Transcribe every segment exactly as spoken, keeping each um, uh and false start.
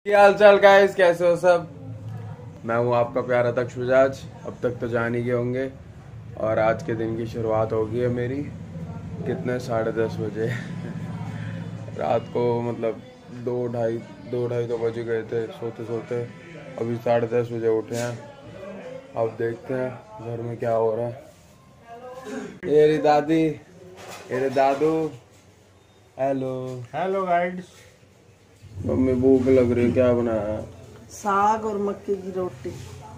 क्या हाल चाल गाइस, कैसे हो सब। मैं हूं आपका प्यारा दक्ष बजाज। अब तक तो जान ही गए होंगे और आज के दिन की शुरुआत हो गई है मेरी। कितने साढ़े दस बजे रात को, मतलब दो ढाई दो ढाई तो बज गए थे सोते सोते। अभी साढ़े दस बजे उठे हैं। अब देखते हैं घर में क्या हो रहा है। ये रे दादी, ये रे दादू। Hello hello guides. मम्मी भूख लग रही है, क्या बनाया? साग और मक्के की रोटी।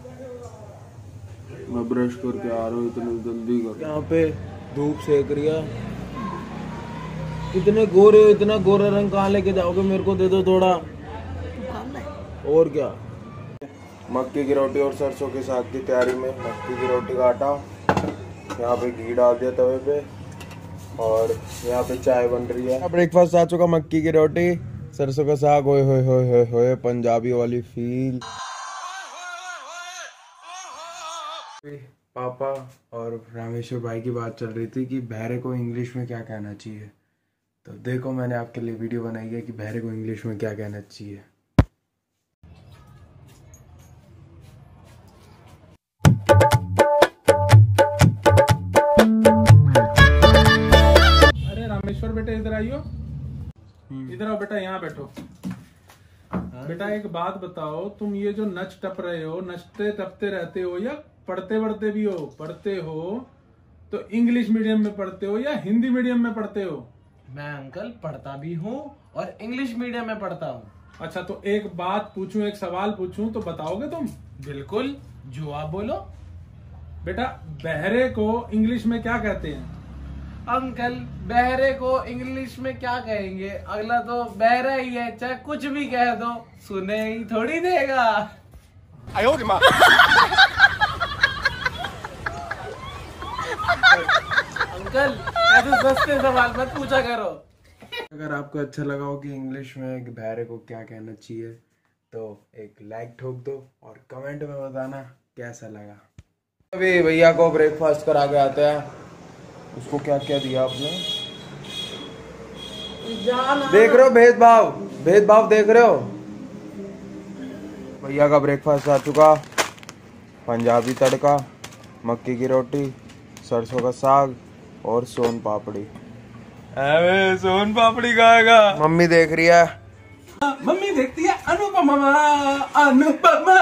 मैं ब्रश करके आ रहा हूँ, इतनी जल्दी कर। यहाँ पे धूप सेक रही है। इतने गोरे हो, इतना गोरा रंग कहाँ लेके जाओगे? मेरे को दे दो थोड़ा। और क्या, मक्के की रोटी और सरसों के साग की तैयारी में। मक्के की रोटी का आटा, यहाँ पे घी डाल दिया तवे पे और यहाँ पे चाय बन रही है। ब्रेकफास्ट आ चुका, मक्की की रोटी सरसों का साग। होए होए होए होए होए पंजाबी वाली फील। पापा और रामेश्वर भाई की बात चल रही थी कि बहरे को इंग्लिश में क्या कहना चाहिए। तो देखो, मैंने आपके लिए वीडियो बनाई है कि बहरे को इंग्लिश में क्या कहना चाहिए। अरे रामेश्वर बेटा, इधर आइयो। इधर आओ बेटा, यहाँ बैठो। बेटा एक बात बताओ, तुम ये जो नच टप रहे हो, नचते टपते रहते हो या पढ़ते पढ़ते भी हो? पढ़ते हो तो इंग्लिश मीडियम में पढ़ते हो या हिंदी मीडियम में पढ़ते हो? मैं अंकल पढ़ता भी हूँ और इंग्लिश मीडियम में पढ़ता हूँ। अच्छा, तो एक बात पूछूं, एक सवाल पूछूं तो बताओगे तुम? बिल्कुल, जो आप बोलो। बेटा, बहरे को इंग्लिश में क्या कहते हैं? अंकल बहरे को इंग्लिश में क्या कहेंगे? अगला तो बहरा ही है, चाहे कुछ भी कह दो सुने ही थोड़ी देगा। अंकल ऐसे सस्ते सवाल मत पूछा करो। अगर आपको अच्छा लगा हो कि इंग्लिश में बहरे को क्या कहना चाहिए तो एक लाइक ठोक दो और कमेंट में बताना कैसा लगा। अभी भैया को ब्रेकफास्ट करा के आते हैं। उसको क्या क्या दिया आपने? देख रहे हो भेदभाव, भेदभाव देख रहे हो। भैया का ब्रेकफास्ट आ चुका। पंजाबी तड़का, मक्की की रोटी, सरसों का साग और सोन पापड़ी। अबे सोन पापड़ी खाएगा। मम्मी देख रही है। मम्मी देखती है अनुपमा, अनुपमा।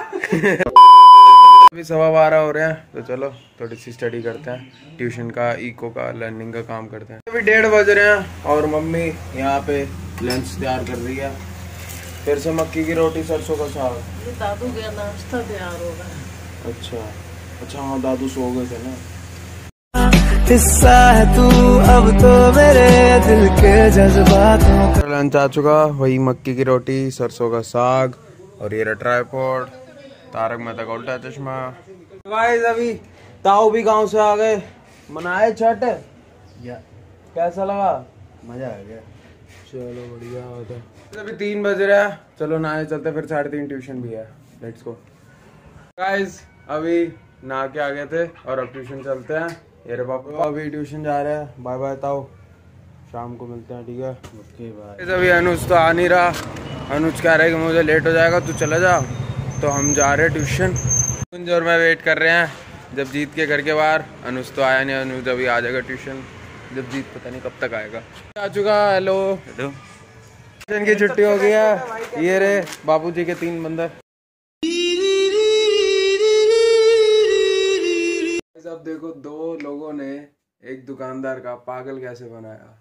अभी सवा बारह हो रहे हैं, तो चलो थोड़ी सी स्टडी करते हैं। ट्यूशन का, इको का, लर्निंग का काम करते हैं। अभी डेढ़ बज रहे हैं और मम्मी यहाँ पे लंच तैयार कर रही है। फिर से मक्की की रोटी, सरसों का साग। दादू का नाश्ता तैयार हो रहा है। अच्छा अच्छा, हाँ दादू सो गए थे ना। हिस्सा है तू अब तो मेरे दिल के जज्बातों का। लंच आ चुका, वही मक्की की रोटी, सरसों का साग और ये ट्राइपॉड। तारक मेहता का उल्टा चश्मा। गाइस अभी ताऊ भी गांव से आ गए। मनाए छठ या कैसा लगा? मजा आ गया। चलो बढ़िया होता है। अभी तीन बज रहा है, चलो नहाए चलते, फिर साढ़े तीन ट्यूशन भी है। Let's go guys. अभी नहा के आ गए थे और अब ट्यूशन चलते हैं। ये रे पापा अभी ट्यूशन जा रहे हैं। बाय बाय ताऊ, शाम को मिलते हैं, ठीक है? Okay bye. अभी अनुज तो आ नहीं रहा। अनुज कह रहा है कि मुझे लेट हो जाएगा, तू चला जा। तो हम जा रहे हैं ट्यूशन। अनुज और मैं वेट कर रहे हैं जब जीत के घर के बाहर। अनुज तो आया नहीं। अनुज अभी आ जाएगा ट्यूशन, जब जीत पता नहीं कब तक आएगा। आ चुका। Hello hello. ट्यूशन की छुट्टी हो गई है। ये रे बाबूजी के तीन बंदर। अब देखो, दो लोगों ने एक दुकानदार का पागल कैसे बनाया।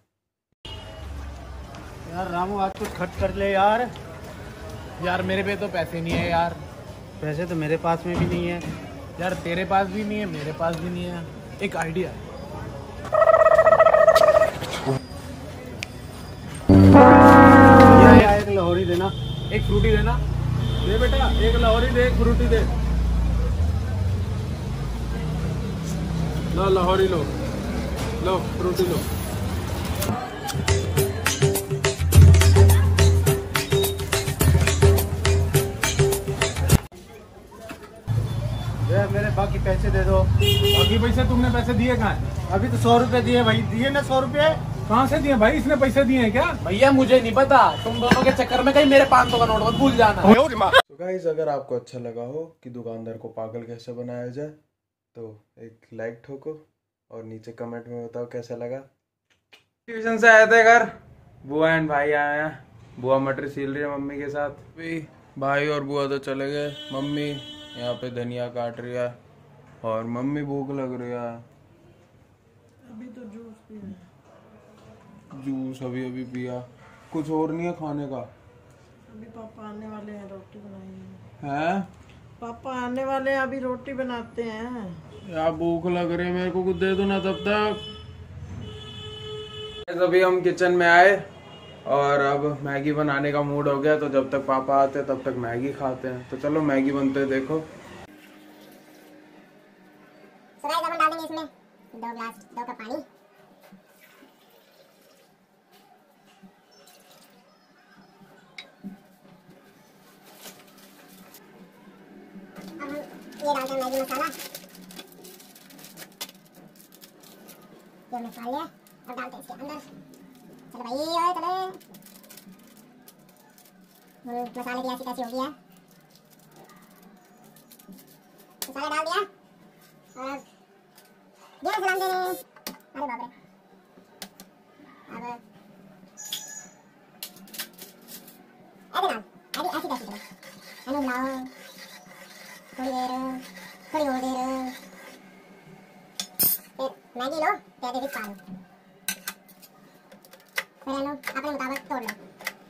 यार रामू, आज कुछ खर्च कर ले यार। यार मेरे पे तो पैसे नहीं है यार। पैसे तो मेरे पास में भी नहीं है यार, तेरे पास भी नहीं है, मेरे पास भी नहीं है। एक आइडिया, या एक लाहौरी देना, एक फ्रूटी देना। दे बेटा, एक लाहौरी दे, एक फ्रूटी दे। लो लाहौरी, लो लो फ्रूटी लो। मेरे बाकी पैसे दे दो। बाकी पैसे तुमने पैसे दिए कहाँ? अभी तो सौ रुपए दिए भाई, दिए ना सौ रुपए। कहाँ से दिए भाई? इसने पैसे दिए हैं क्या? भैया मुझे नहीं पता, तुम दोनों के चक्कर में कहीं मेरे पाँच सौ का नोट मत भूल जाना। तो गाइस अगर आपको अच्छा लगा हो कि दुकानदार को पागल कैसे बनाया जाए तो एक लाइक ठोको और नीचे कमेंट में बताओ कैसा लगा। ट्यूशन से आए थे घर, बुआ एंड भाई आए हैं। बुआ मटर छील रही है मम्मी के साथ, भी भाई और बुआ तो चले गए। मम्मी यहाँ पे धनिया काट रही है और मम्मी भूख लग रही है। अभी तो जूस पिया। जूस अभी अभी पिया, कुछ और नहीं है खाने का। अभी पापा आने वाले हैं, रोटी बनाएंगे। हैं? पापा आने वाले हैं, अभी रोटी बनाते हैं। यार भूख लग रही है मेरे को, कुछ दे दो ना तब तक। अभी हम किचन में आए और अब मैगी बनाने का मूड हो गया, तो जब तक पापा आते तब तक मैगी खाते हैं। तो चलो मैगी बनते देखो। सो गाइस अब हम डाल देंगे इसमें दो ग्लास दो कप पानी। अब हम ये डालते हैं मैगी मसाला, जो हमने डाल लिया। अब डालते हैं इसके अंदर। चलो भाई ओए चलो, मसाले की ऐसी तैसी हो गई है। मसाला डाल दिया और गैस जला देंगे। अरे बाप रे, अब ऐसे डाल, ऐसी ऐसी तैसी चलो अनु मिलाओ थोड़ी देर, थोड़ी और देर, फिर मैगी लो, पैदे भी खा लो, फिर अनु अपने मुताबिक तोड़ लो।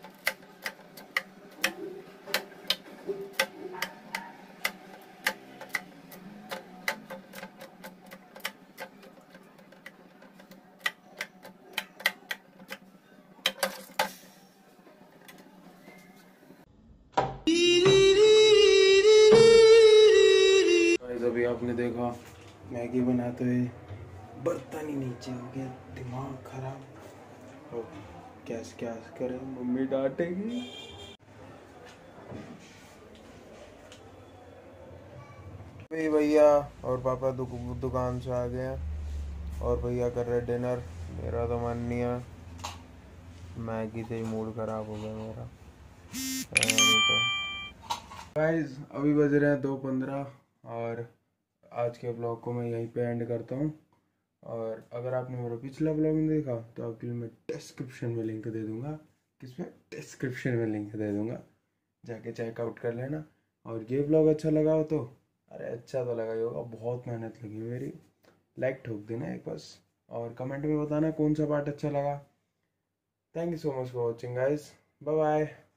अभी आपने देखा मैगी बनाते हुए बर्तन ही नीचे हो गया, दिमाग खराब। और कैसे क्या करें, मम्मी डांटेगी। भैया और पापा दु, दुकान से आ गए हैं और भैया कर रहे डिनर। मेरा तो मन नहीं है, मैगी से ही मूड खराब हो गया मेरा। तो गाइस अभी बज रहे हैं दो पंद्रह और आज के ब्लॉग को मैं यहीं पे एंड करता हूँ। और अगर आपने मेरा पिछला ब्लॉग नहीं देखा तो आपके लिए मैं डिस्क्रिप्शन में लिंक दे दूँगा। किसमें? डिस्क्रिप्शन में लिंक दे दूँगा, जाके चेकआउट कर लेना। और ये ब्लॉग अच्छा लगा हो तो, अरे अच्छा तो लगा ही होगा, बहुत मेहनत लगी मेरी, लाइक ठोक देना एक बस और कमेंट में बताना कौन सा पार्ट अच्छा लगा। Thank you so much for watching guys, bye bye.